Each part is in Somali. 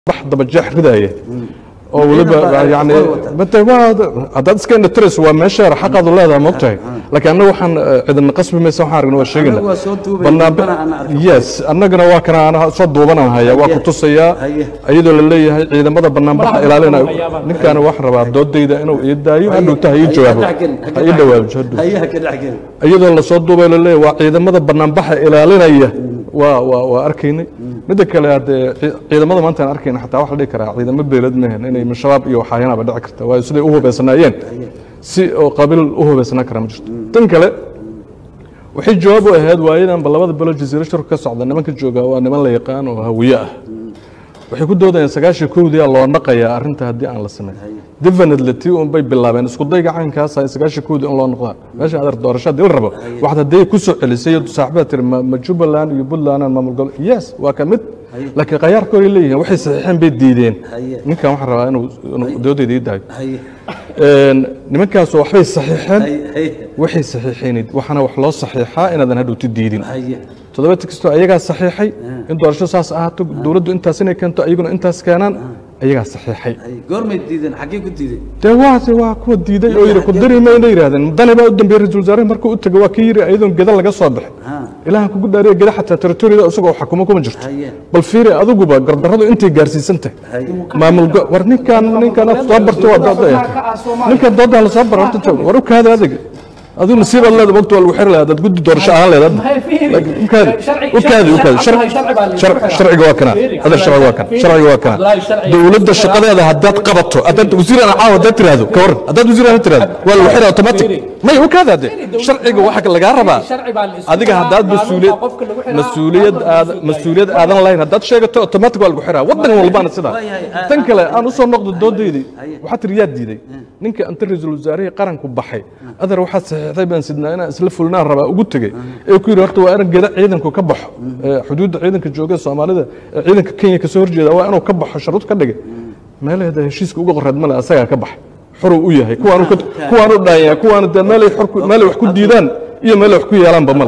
بحض بجاح رداية أو ولا يعني هذا كان الترس وماشي راح أقعد الله هذا مقطع لكن أنا وحن إذا النقص بما يسوي حارق نوع شيء قلنا يس أنا قلنا واكنا أنا صد وبنا هيا وكتصيا أيدو اللي إذا ماذا بنا بح إلى لنا نكان واحد بعد دود إذا إنه يدايو إنه تهيج جوابه أيدو وجهده أيدو اللي صد وبنا اللي وإذا ماذا بنا بح إلى لنا وأركيني مدك إذا ماذا ما أنت أركين حتى واحد يكره إذا ما بيردنا إني من شباب يوحينا بدع كرت ويسلي أوه بسنايين سي قابل أوه بسنا كرام جست تنكله وحيد جوابه هذا وأيضا بالله بلد الجزيرة شركة السعودية ما كنت جوجا وأنا ما لا يقان وهوية وحيكون دودا سجاش كودي الله نقيا أرنت هدي عن السنة دفن التي وبي بالله بين سقطي عن كاس سجاش كودي الله نقلا ماشي هذا الدورشات دي الربع واحد هدي كسر السيد صاحبات مجوب لان يبول لنا المملكة يس وكمت لكن غير كل اللي وحي صحيحين بالديدين من كان واحد رأى إنه دودي ديد هاي نمن كان سو وحي صحيحين وحي صحيحين وحنا وحلا صحيحة إن هذا هدو تديدين تدبر تكستو أيها صحيحي أنتوا عرشوا ساس أهاتوا دولدوا أنت سنة كنتوا أيقون أنت سكانان أيها صحيحي قرمي ديدين حقيقة ديدين توا كود ديدين أو يركض دري ما ينير هذا ضل بقى قدام بيرجول زارين مركو أتجوا كير أيضا جدال لقى صبح إلها كود داري جدا حتى ترتوري ده أسوق وحكومكم مجرد بالفير أذوق بقى قرض أنت جالسين سنته ما ملقى ورني كان صبر توا ضد نك ضد على صبر وروك هذا أظن نصيب الله ده وقت والوحير له هذا تقول دور شعار له هذا وكذا شرعي واكنا هذا الشرعي واكنا شرعي واكنا دولة الشقة هذا هدات قبضته أدت وزير أنا عاود أدت هذا كور أدت وزير أنا هذا والوحير أوتوماتيك ما هو كذا ده شرعي واحد اللي جربه هذيك هدات مسؤولية هذا الله هدات شيء أوتوماتيك والوحير وضعنا والبان السدا تنكله أنا وصل نقطة الدود دي وحتى رياد دي نينك أنت رئيس الوزراء قرن كبحي هذا روح طيب سيدنا أنا أسلف لنا الربا وقلت جي يكون وقت وأنا جد عيدا كبح حدود عيدا كجوجا الصومالي ده عيدا كينيا كسور جدا وأنا كبح شروط كده ما له هذا شيء سكوجا غرد ملا أسيا كبح حرو وياه كوانو دايا كوانو ده ما له حرك ما له حكود ديدان إيه ما له حكود يلام بمل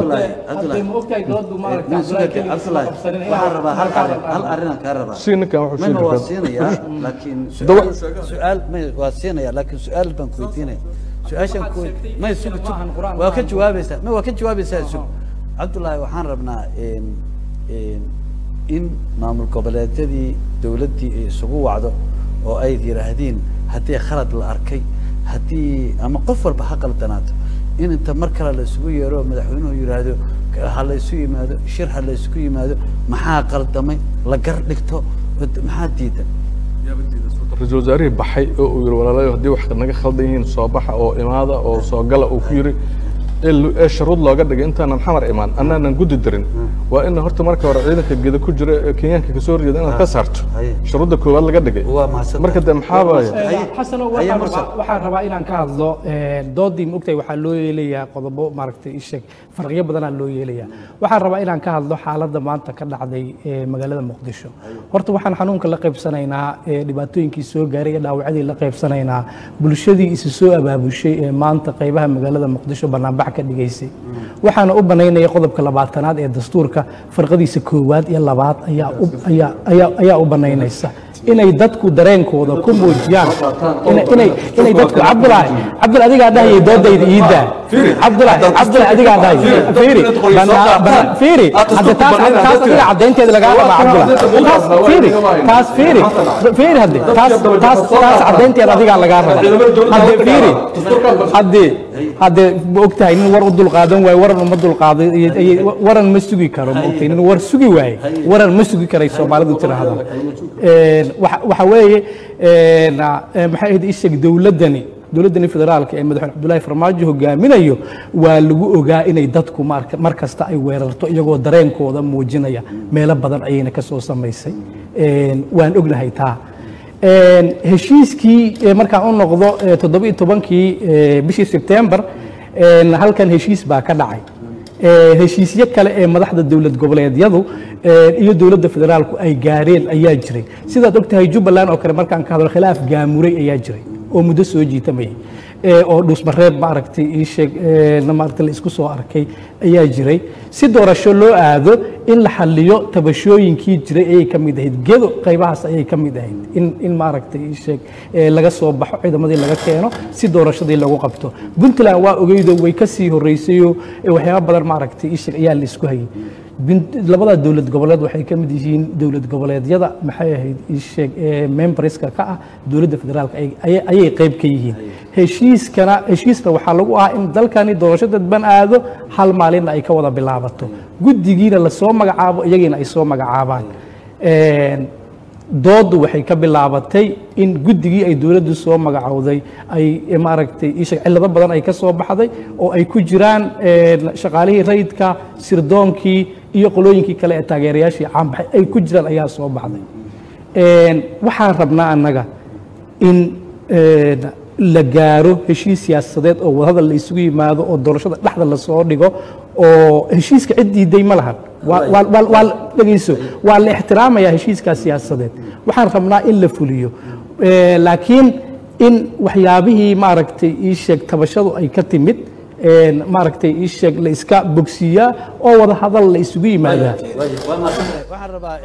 سينك من واسينيا لكن سؤال ما واسينيا لكن سؤال بنكويتيني سؤال كوي ما يسوق وكان جوابه ما وكان جوابه سؤال عبد الله وحان ربنا إن مامل قبلاتي دولتي سقوا وعده أو أي يراهدين هتي خلد الأركي هتي أما قفل بحق التنات إن أنت مركل على سقوا يرو مدحونه يراهدوا على سقوا ماذا شرح على سقوا ماذا محاق الدمي لقر لكتو محديدا رجل زاري بحي ولا لا يهدي واحد نجا خلدين صباح أو إمادة أو صقلة أو كيري الشروط لا قد أنت أنا محمر إيمان أنا نجود الدرين وإن هرت مركب ورعيدك الجد كجر كيان كسور جدا أنا كسرت شروط كوال لا قد جي مركب ده محابة حسن وحن ربعنا عن كهذا ضدي مكتئب وحلوه لي قضبو مركب إيشك فرقية بدنا حلوه لي وحن ربعنا عن كهذا حالة ما أنت كنا عدي مجال المقدسة هرت وحن حنون كلقب سنينا دباتين كيسو جاري لا وعدي لقب سنينا بلشدي إسسو أبو شيء ما أنت قيبها مجال المقدسة برنامج كدغيسي waxaan u banaynay qodobka 20aad ee dastuurka farqadiisa koowaad iyo labaad ayaa u banaynaysa inay dadku dareenkooda ku muujiyaan inay dadku Abdullah adiga dhahay doodayda iida Abdullah adiga dhahay fiiri hadda taas adiga cadeynteeda laga raba Abdullah fiiri taas cadeynteeda adiga laga raba hadda ogtahay in war u dul qaadan way waran uma dul qaaday waran ma sugi karo ogtahay in war sugi way waran ma sugi karay Soomaalidu tiraahdo waxa weeye maxay ahayd ishag dawladani federaalka ee madaxweyne Abdullaahi Farmaajo hogaaminayo waa lagu ogaa inay dadku markasta ay weerarto iyagoo dareenkooda muujinaya meelo badan ayayna ka soo sameysay waan ognahay taa heshiiskii markaan u noqdo 17kii bishii September halkan heshiis baa ka dhacay heshiisyo kale ee madaxda dawlad goboleedyadu iyo dawladda federaalku ay gaareen ayaa jiray sidaad ogtahay Jubbaland oo kale markaan ka hadlo khilaaf gaamuray ayaa jiray oo muddo soo jiitamay oo dhuusmareeb maaragtay ii sheeg maaragtay la isku soo arkay ayaa jiray si doorasho loo aado in la xalliyo tabashooyinkii jiray ayay ka mid ahayd gedo qaybahaas ayay ka mid ahayd in maaragtay ii sheeg laga soo baxo ciidamadii laga keeno si doorashadii lagu qabto puntland waa ogeydo way ka sii horreysayoo waxyaaba badan maaragtay ii sheeg ayaa la isku hayay labada dowlad goboleed waxay ka mid yihiin dowlad goboleedyada maxay ahayd ii sheeg memberska ka ah dowladda federaalka ayay qayb ka yihiin heshiisna waxaa lagu ahaa in dalkani doorasho dadban aado hal maalinna ay ka wada bilaabato guddigiina lasoo magacaabo iyagiina ay soo magacaabaan doodu waxay ka bilaabatay in guddigii ay dowladdu soo magacowday ay maaragtay ii sheeg cillado badan ay ka soo baxday oo ay ku jiraan shaqaalihii rayidka sirdoonkii iyo qolooyinkii kale ee taageerayaashii caanbaxay ay ku jiraan ayaa soo baxday waxaan rabnaa annaga in la gaaro heshiis siyaasadeed oo wadahadal la isugu yimaado oo doorashada dhexda lasoo dhigo oo heshiiska cid diiday ma lahan dhegeyso waa la ixtiraamayaa heshiiskaas siyaasadeed waxaan rabnaa in la fuliyo laakiin in waxyaabihii maaragtay ii sheeg tabashadu ay ka timid maaragtay ii sheeg la iska bogsiiyaa oo wada hadal la isugu yimaadaa waxaan rabaa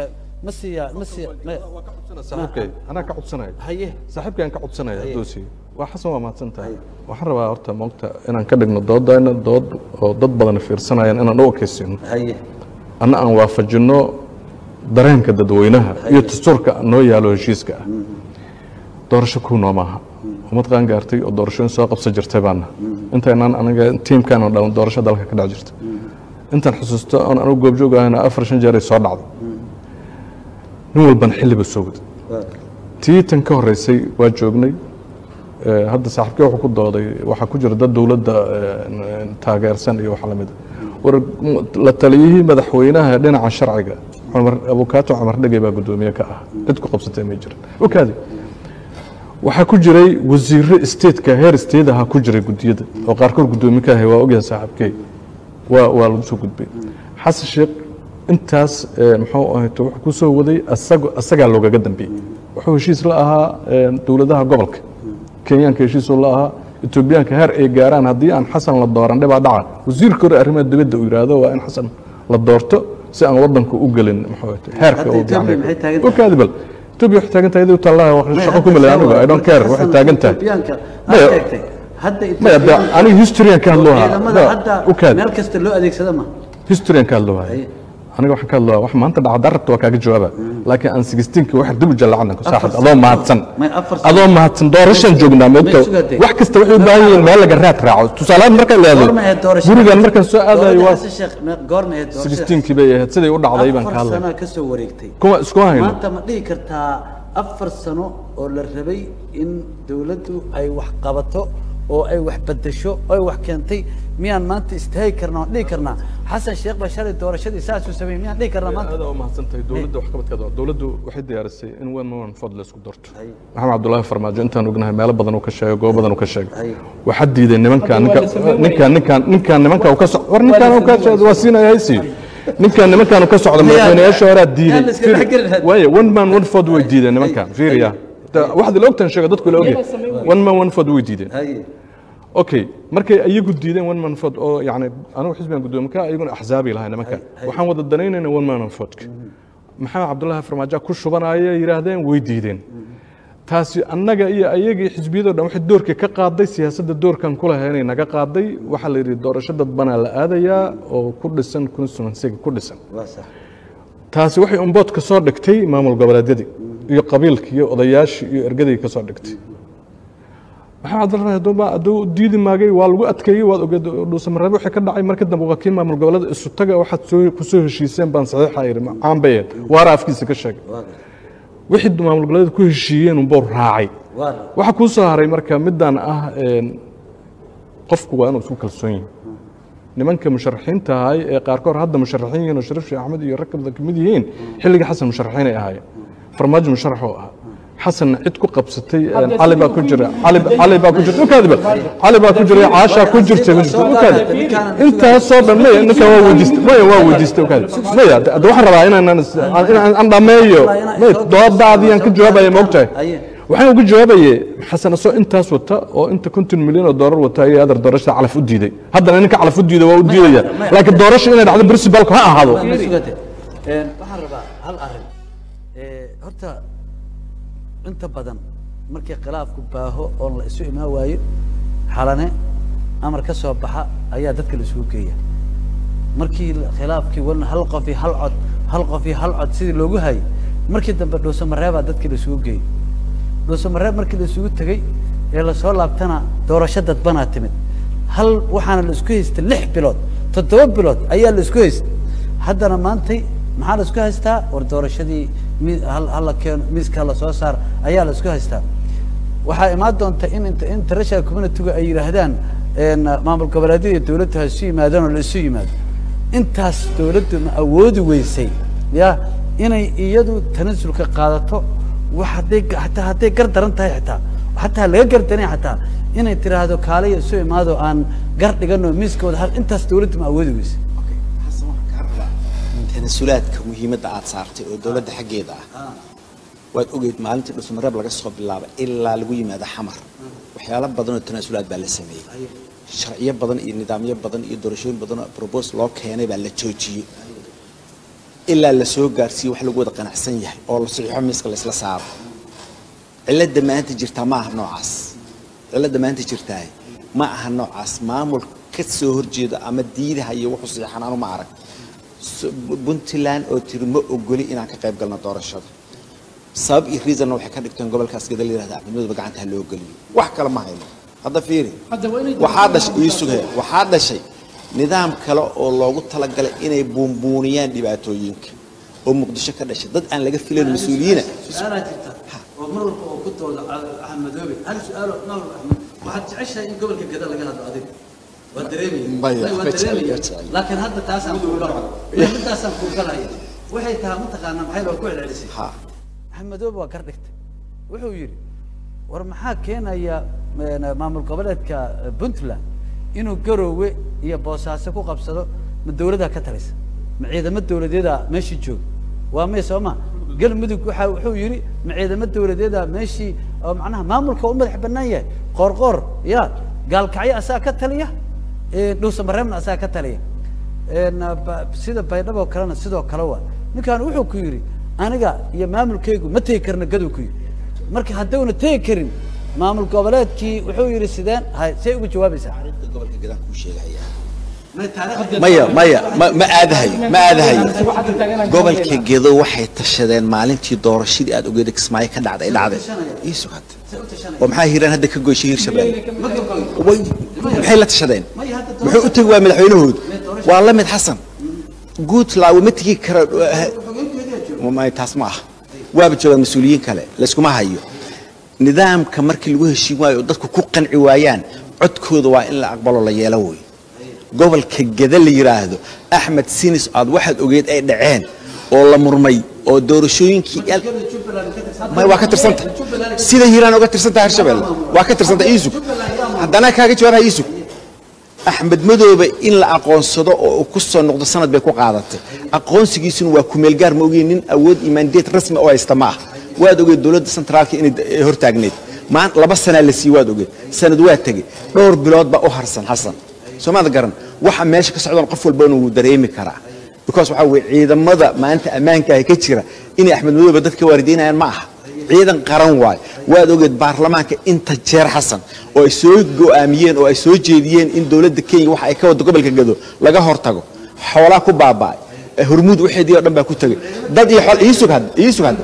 أنا كعطسناي صاحبك أنا كعطسناي دوسي وحسن ما تنتهي وحرب أرتا مقطع أنا كدق نضاد أنا ضد بدن في سنة يعني أنا نوكسين أنا وافجنو درين كده دوينها يتسترك إنه يالو جيسك دورش كونه معها ومتقن قارتي ودورشون ساق بسجر تبعنا أنت أنا تيم كانوا داون دورش دالك كده عجرت أنت حسست أنا أقول بجوجا أنا أفرشن جاري صعد نول بنحل بالسوق تي تنكر رئيسي واجبني هذا صاحبك وحكو ضاضي وحكو جرد الدولة تاجر سنة وحلمده ولتليه مدحوينها لنا على الشرعية عمر أبوكاتو عمر دقي بقدومية كأه تدكو قبضة ميجر وكذا وحكو جري وزير استيت كهير استيت هكو جري قديد وقاركو قدومي كهي وأوجه صاحبك والمسوق قدبي حس الشيخ intaas muxuu ahayd wuxuu ku soo waday asaga looga dambeeyay wuxuu heshiis la ahaa dawladaha gobolka Kenyaanka heshiis la ahaa Etoobiyaanka heer ay gaaraan hadii aan Xasan la dooran dhibaa dhaca wasiirka arrimaha dibadda uu yiraahdo waa in Xasan la doorto si aan wadanku u galin muxuu ahayd heerka uu yahay oo kaadibal Etoobiya waxay taagan tahay inuu talaa wax shaqo ku maleeyaan I don't care waxay taagan tahay hadda ani history ka hadlooha meel kasta loo adeegsado ma history ka hadlooha أنا واحد كله واحد ما أنت بعذرت وكاك جوابه لكن أن 16 واحد دبل جل عنك صاحب الله ما هتسن الله ما هتسن دورشن جوجنا متو واحد كستوعب باين ما لقى رات راعو تسالان مركز لا برجع مركز سؤال هذا يواس 16 كبيه هتسدي يقول عضيبا كله سنة كسو وريكتي كم سكوهين ما أنت ما ذكرتها أفر سنة ولا الربي إن دولته أي واحد قبته أو أي واحد بدشوا أي واحد كنتي ميان ما أنت استهي كرنا ليه كرنا حسن الشيخ بشار الدورة شدي ساس وسبعين ميان ليه كرنا ما أنت هذا ما سنتي دولته وحكمت كذا دولته واحد يارسي إن وين من فضل سكدرت محمد عبد الله فرماجة أنت نقولها مال بدن وكشاي وجو بدن وكشاي وحد يدين من كان من كان وكسر ورني كان وكسر وسينا يسي ninkan nimankan ka socda madaxweynayaasha hore diiday way one man one food way diideen nimankan fiiriya waxa la ogtan sheegay dadku la ogay one man one food way diideen okay markay ayagu diideen one man food oo yaani anu xisbigan gudoomiyaha ayaguna axzaabi lahayn nimankan waxaan wada danaynayna one man one food maxamed cabdullaahi farmaajo ku shubanaya yiraahdeen way diideen taasi annaga iyo ayagii xisbiyada dhan waxay doorka ka qaaday siyaasadda doorkan kula haynay naga qaaday waxa la yiri doorasho dad banaa la aadaya oo ku dhisan constituency ku dhisan taasi waxay umbood ka soo dhigtay maamul goboleedyadii iyo qabiilkii iyo odayaashii iyo ergadii ka soo dhigtay waxa cadalnaa haduu diidi maagay waa lagu adkeeyay waad ogeed dhuusamareeb waxa ka dhacay markii dambe wakiil maamul goboleed isu taga waxa ku soo heshiiseen baan saxiixa yiri caanbayeen waara afkiisa ka sheegay wixii maamul goboleed ku heshiiyeen uu bor raacay waxa ku soo haray marka midaan ah qofku waa inuu isku kalsoon yahay nimanka musharaxiinta ahay ee qaar koor hadda musharaxiin oo Shariif Sheekh Axmed iyo rakabda kamid yihiin xilliga Xasan musharaxiin ay ahaayeen farmaajo musharax oo ah حسن عدكو قبستي علي با كجرا علي با كجرا وكذا علي با كجرا عاشا كجرتي وكذا انت صوب ما انك waa wajist وكذا ما waxa rabaa inaan dhammeeyo ma doodadii aan ka jawaabay moogtay waxaan ugu jawaabayay xasan asoo intaas wata oo inta 50 milyan oo doolar wata ay adar doorashada calaf u diiday haddana ninka calaf u diiday waa u diidaya laakiin doorasho inay dhacdo principalku ha ahaado waxaan rabaa hal arrin horta inta badan markii khilaafku baaho oo la isu imaan waayo xalane amar ka soo baxa ayaa dadka la isugu geeya markii khilaafkii wadna hal qof iyo hal cod sidii loogu hayay markii dambe dhuusamareebaa dadkii la isugu geeyey dhuusamareeb markii la isugu tegey ee lasoo laabtana doorasho dadbanaa timid hal waxaana la isku haystay 6 bilood 7 bilood ayaa la isku haystay haddana maantay maxaa la isku haystaa war doorashadii hal keeno miiska la soo saar ayaa la isku haystaa waxaa imaan doonta in international community-gu ay yiraahdaan maamul goboleedyada iyo dawladdu ha isu yimaadaan oo la isu yimaado intaas dawladdu ma awoodi weysay ya inay iyadu tanasulka qaadato wax hadday gar daran tahay xataa laga gardanay xataa inay tiraahdo kaaliya isu imaado aan gar dhigano miiskooda hal intaas dawladdu ma awoodi weysay xasan waxaan ka rabaa tanasulaadka muhiimadda aad saartay oo dawladda xaggeeda ah waad ogeyd maalintii dhuusamareeb laga soo bilaabay ilaa lagu yimaado xamar waxyaalo badan oo tanasulaad baa la sameeyey sharciyo badan iyo nidaamyo badan iyo doorashooyin badan oo propose loo keenay baa la joojiyey ilaa la soo gaarsiiyey wax lagu wada qanacsan yahay oo la saxiixo miiska la isla saaro cilada maanta jirta ma aha noocaas cilada maanta jirtaa ma aha noocaas maamul ka soo horjeeda ama diidaha iyo wuxuu saxiixan aanu ma arag Puntland oo tirmo ogoli inaan ka qayb galno doorashada sabab iyo reason waxay ka dhigteen gobolkaas gadal yiraahdaa midba gacanta loo galiyo wax kale ma hayno hadda fiiri waxaa dhashay nidaam kale oo loogu talagalay inay buunbuuniyaan dhibaatooyinka oo muqdisho ka dhashay dad aan laga filayn mas'uuliyiina oo mar walba oo ku tooda Axmedoobe hal su'aalo nool Axmed waxaad jeceshahay in gobolka gadal laga hadlo adiga laakiin hadda taasaan ku galay waxay tahay mutaqaana maxay loo ku celcelisay Axmedoobe waa kardhigtay wuxuu yiri war maxaa keenaya maamul goboleedka Puntland inuu Garowe iyo Boosaaso ku qabsado ma dawladda ka talisa ma ciidamada dawladeeda meeshii joog waa ma Soomaa galmudug wuxuu yiri ma ciidamada dawladeeda meeshii oo macnaha maamulka u madax banaan yahay qorqor ya gaalkacyo asaa ka taliya dhuusamareebna asaa ka taliya sida baydhabo kalena sidoo kale waa ninkan wuxuu ku yiri aniga iyo maamulkaygu ma tegi karna gadow ku yiri marka haddawna tegi karin maamul goboleedkii wuxuu yiri sideen hay say ugu jawaabaysaa gobolka gadaan ku sheegaya maya ma aadahay gobolka gedo waxay tashadeen maalintii doorashadii aad ogeed Kismaayo ka dhacday isu had oo maxay hiiraan hadda ka goyshay Hirshabelle maxay la tashadeen wuxuu u tagay madaxweynahooda waa la mid Xasan guud laaw ma tagi karo ma taas ma ah waaba jooga mas'uuliyiin kale la isku ma hayo nidaamka markii lagu heshiin waayo dadku ku qanci waayaan codkooda waa in la aqbalo la yeelo way gobolka Geda la yiraahdo Axmed Sinis aad waxaad ogeed ay dhaceen oo la murmay oo doorashooyinkii ma waa ka tirsanta sida Hiiraan uga tirsanta Hirshabelle waa ka tirsanta isu haddana kaaga jawaabay isu Axmed Madoobe in la aqoonsado oo ku soo noqdo sanad bay ku qaadatay aqoonsigiisuna waa ku meel gaar ma ogeenin awood imaandeed rasmi oo haysta ma waad ogeed dawladda centraalka in hortaagneed ma 2 sano la sii waad ogeed sanad waa tagay dhowr bilood ba u harsan Xasan Soomaaliya garan waxa meesha ka socdaan qof walba inuu dareemi kara because waxa way ciidamada maanta amaanka ay ka jira in Axmed Madoobe dadka waarideynayaan ma aha ciidan qaran waad ogeed baarlamaanka inta jeer Xasan oo ay soo go'aamiyeen oo ay soo jeediyeen in dawladda Kenya waxa ay ka wado gobolka Gado laga hortago xoolaha ku baabay hormuud wixii oo dhan baa ku tagay dad iyo xol isu had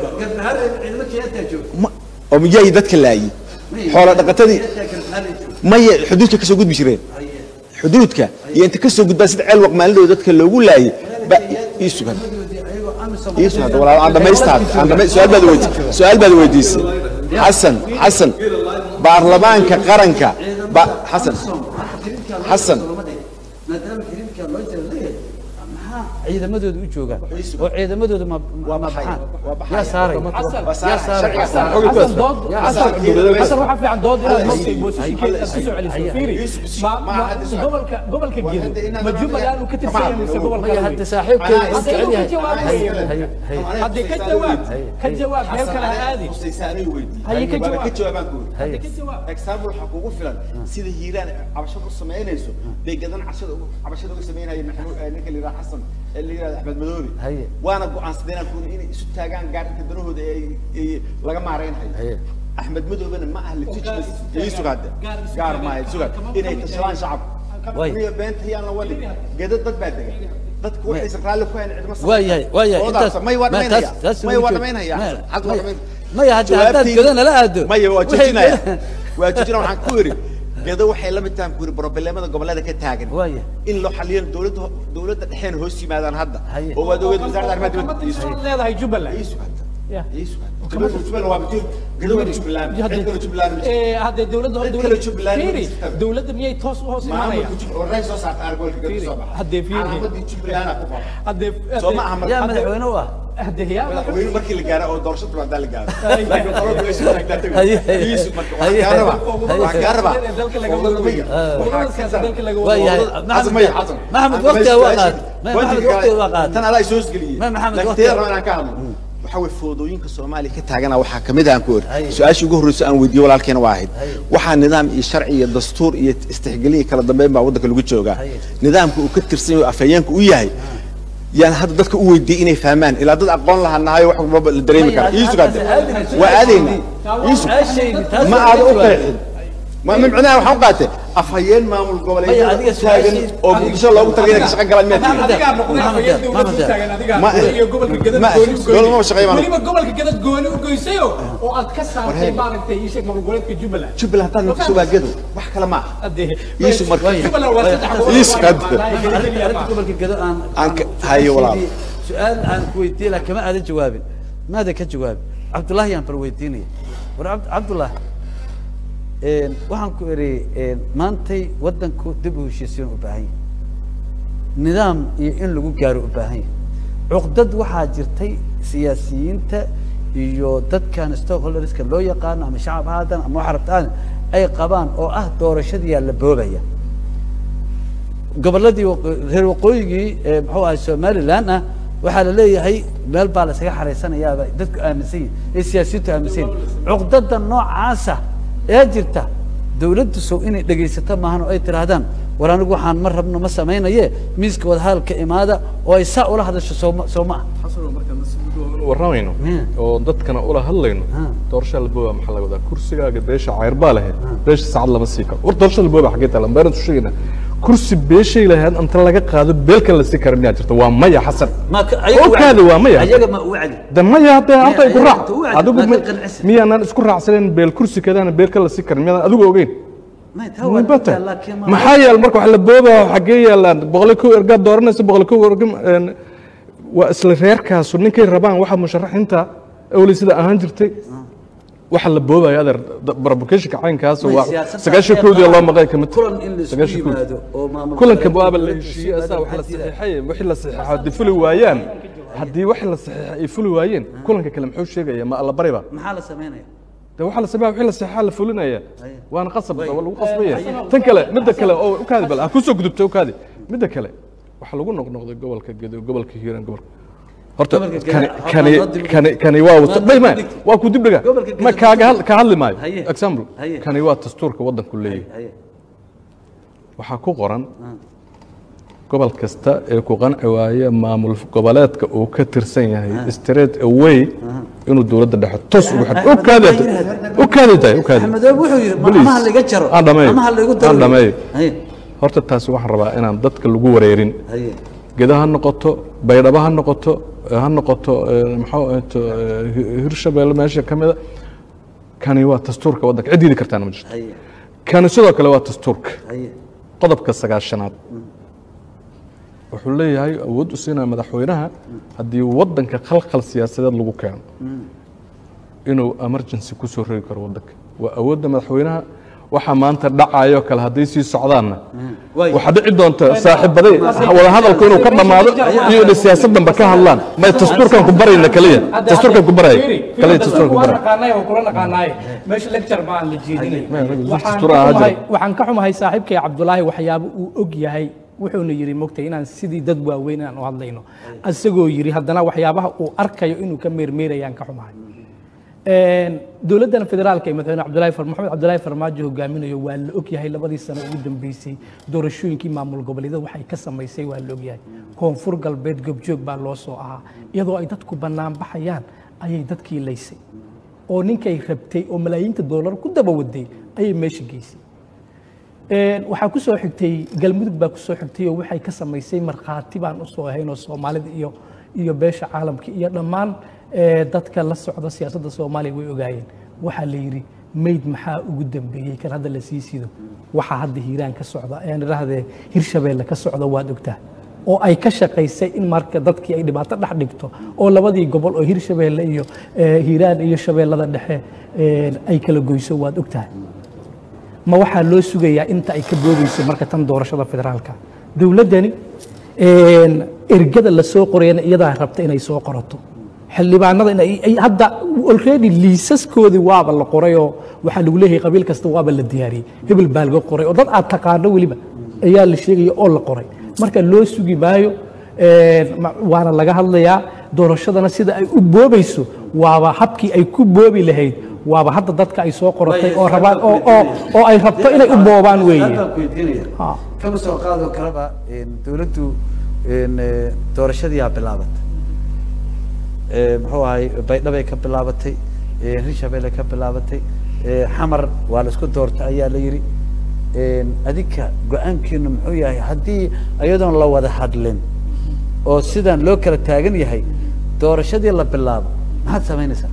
oo miyay dadka laayay xoolo dhaqatadii maya xuduudka ka soo gudbi jireen xuduudka iyo inta ka soo gudbaa sida ceel waqmaalidooda dadka loogu laayay ba isu had wala aan dhameystaa su'aal baad weydiisay Xasan baarlamaanka qaranka Xasan maadaama xiriirka loo jeeday maxaa ciidamadooda u joogaan oo ciidamadooda ma baxaan yaa saaray حسن واحد في عن دود قبل كجيل مجمع قالوا كتب سنة هذا صاحب هذا كجواب هالكلام هذه هي كجواب هي اكسابل حقوق فلان سيده هيران عبشر سمينيسو بيقدن عبشر سميناي نك اللي راح حسن اللي احمد مدوري وانا go'aansadeen aan kuun inay isu taagaan gaarka danahooda ay laga maareen hay أحمد مدوبن ما أهل تجلس يسوق قار ما يسوق إنه يتشلان شعب ويا بنت هي أنا ولد قدرت ضد بعدك ضد كوي يسقى له كوين عند مصر ويا ما يورد منها ما يورد منها يا حق ما يهدد كذا لا أدو ما يواجهنا واجهنا عن كوري قدر وحي لم تام كوري بروبلم هذا قبل هذا كتاجن ويا إن لو حاليا دولة الحين هوسي ماذا هذا هو دولة وزارة الأرماد هذا هيجيب له يسوق كمان تجيب له وابتين قدوم تجيب لنا هذا دولة مية توس وهوس معايا الرئيس وصل أرجول كده صباح هذا فيه هذا يا مدحونه هذا هي وين مركي اللي جاره أو دورشة بعد اللي جاره لكن طلب يسوق ده يسوق محمد وقته وقت أنا لا يسوس قليل محمد وقته أنا كامل وحول فوضوينك الصومالي كتاجنا وحكمده أنكور سؤال شو جهر سؤال ودي ولا كان واحد وحن نظام الشرعي الدستور استحقالية كلا ضمن مع ودك اللي قلت شوجا نظامك وكتر سنين وأفيانك وياي يعني هذا ضدك ودي إني فهمان إلى ضد أقبل لها النهاية وحكم باب الدريم كان يسوق هذا وأذن يسوق ما عاد أقعد ما من عناه وحقاته أفيان ما مول قبلين ساجن أو إن شاء الله وترجع كشغل قبل ما ما شغال ما قبل كده تقولي وقيسيو وأتكسر في بارك تيجي ما بقولك جبلة جبلة تاني في سوق جدو واحد كلام ما يسوق مركز يسوق قبل كده أنا هاي ولا سؤال عن كويتي لك ما هذا جوابي ماذا كجواب عبد الله يعني برويتيني عبد الله waxaan ku iri maantay wadanku dib u heshiisiin u baahan nidaam iyo in lagu gaaro u baahan cuqdad waxa jirtay siyaasiyiinta iyo dadkan stockholderska loo yaqaan ama shacab haadan ama waxarabtaan ay qabaan oo ah doorashadii la boobaya goboladii reer waqooyigii muxuu ahaa Somaliland waxa la leeyahay meel baa la isaga xareysanayaa dadku aaminsan yihiin siyaasiyiintu aaminsan cuqdada noocaas أجرته دولته سو إني دقيسته ما هنو أي ترادان ولا نقول حن مرة بنو مسا ما ينيه ميسك وهال كإمادة ويساء ولا هذا الشيء سوما حصلوا مركز وراوينه وضد كنا أولا هلينه دورش البوبة محل وده كرسي قاعد بيش عيرباله بيش سعد الله مسيكا ودورش البوبة حكيتها لما بيرد شيء كرسي بيشي لهن أنت لقى قاعد بالك اللي سكر مني أجرته ومية حسن ما هذا ومية أيها ما وعد ده مية هذا يقول راح أدوب مية أنا أذكر عسلين بالكرسي كذا أنا بالك اللي سكر مني أدوب وين ما يتهوى محايا المركو على البوبة حقيقية بغلكو إرقاد دورنا بغلكو إرقام وأصل ريركاس ونكي الربان واحد مشرح أنت أولي سيدا أهانجرتي waxa la boobaya adeer barbukeeshka caynkaas waa sagaasha koodi Allah maqay kamid sagaasha koodi kulanka baaba la heshiiyay asaa wax la saxiixay wixii la saxiixay difuli waayaan hadii wax la saxiixay ay fuli waayeen kulanka kale muxuu sheegaya ma alla bariba maxaa la sameeynaya waxa la sameeyaa wixii la saxiixay la fulinaya waana qasab lagu qasbaya tan kale midda kale oo u kaadi bal ku soo gudubtay u kaadi midda kale waxa lagu noqnoqday gobolka Gedo gobolka Hiiraan gobolka horta kani waa ma waa ku dibdhiga ma ka hadli maayo example kani waa dastuurka wadanku leeyahay waxa ku qoran gobol kasta ee ku qanci waaya maamul goboleedka uu ka tirsan yahay straight away inuu dawladda dhexe tos ugu xid u kaaditay Axmed wuxuu yiri ma laga jaro ma lagu daro horta taas waxaan rabaa inaan dadka lagu wareerin gedaha noqoto baydhaba noqoto محاو هرشبيل ماشي كمذا كان يوا تستورك ودك عديد كرتان مجد كان سوى كلا وا تستورك قضب كسجع الشنات وحولي هاي ود سينا مدحوينها هدي ودن كخلق السياسة لو كان إنه emergency كسر ريكر ودك وأود مدحوينها waxa maanta dhacayo kale haddii sii socdaanna waxa dhici doonta saaxiibaday wada hadalku inuu ka dhamaado iyo in siyaasaddanba ka hadlaan ma dastuurkan ku barayna kaliya dastuurkan ku baray kaliya dastuurkan ku baray meesha lecture baan la jeedinay waxaan ka xumahay saaxiibkay Cabdullaahi waxyaabo uu og yahay wuxuuna yiri mogtay inaan sidii dad waaweyn aan u hadlayno asagoo yiri haddana waxyaabaha uu arkayo inuu ka meermeerayaan ka xumahay dowladdan federaalka ee madaxweyne Maxamed Cabdullaahi Farmaajo hogaaminayo waa la og yahay labadii sano ugu dambeysay doorashooyinkii maamul goboleedyada waxay ka sameysay waa la og yahay koonfur galbeed gobjoog baa loo soo ahaa iyadoo ay dadku bannaan baxayaan ayay dadkii leysay oo ninkay rabtay oo malaayiinta dollar ku daba waday ayay meesha geysay waxaa ku soo xigtay galmudug baa ku soo xigtay oo waxay ka sameysay markhaati baan u soo ahayn oo Soomaalida iyo beesha caalamka iyo dhammaan dadka la socda siyaasadda Soomaaliya way ogaayeen waxa la yiri mayd maxaa ugu dambeeyay kan hadda la sii sido waxa hadda Hiiraan ka socda ee raahday Hirshabeelle ka socda waad ogtaa oo ay ka shaqaysay in marka dadkii ay dhibaato dhex dhigto oo labadii gobol oo Hirshabeelle iyo Hiiraan iyo Shabeellada dhexe ay kala goyso waad ogtaa ma waxa loo sugayaa inta ay ka boogayso marka tan doorashada federaalka dawladani ergada la soo qorayna iyada rabta inay soo qorato xildhibaanada ay hadda already liisaskoodii waaba la qoray oo waxa lagu leeyahay qabiil kasta waaba la diyaariyay hebel baa laga qoray oo dad aad taqaano waliba ayaa la sheegay oo la qoray marka loo sugi maayo waana laga hadlayaa doorashadana sida ay u boobayso waaba habkii ay ku boobi lahayd waaba hadda dadka ay soo qoratay oo rabaan oo ay rabto inay u boobaan weeye kama soo qaado kalaba dawladdu doorashadii aa bilaabatay muxuu ahay baydhabo ka bilaabatay Hirshabeelle ka bilaabatay xamar waa la isku doortay ayaa la yiri adinka go'aankiinu muxuu yahay haddii ayadoon la wada hadlin oo sidan loo kala taagan yahay doorashadii la bilaabo maxaad samaynaysaa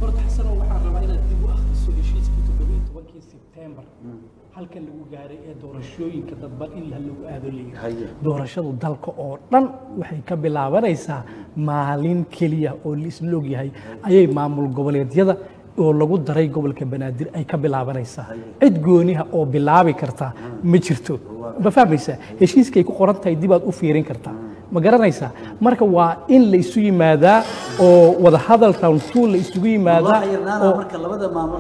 halkan lagu gaaray ee doorashooyinka dadban in lagu aado leeyahay doorashadu dalka oo dhan waxay ka bilaabanaysaa maalin kaliya oo la isla og yahay ayay maamul goboleedyada oo lagu daray gobolka Banaadir ay ka bilaabanaysaa cid gooniha oo bilaabi karta ma jirto ma fahmaysaa heshiiskay ku qoran tahay dib aad u fiirin kartaa ma garanaysaa marka waa in la isu yimaadaa oo wada hadal round 2 la isugu yimaadaa oo marka labada maamul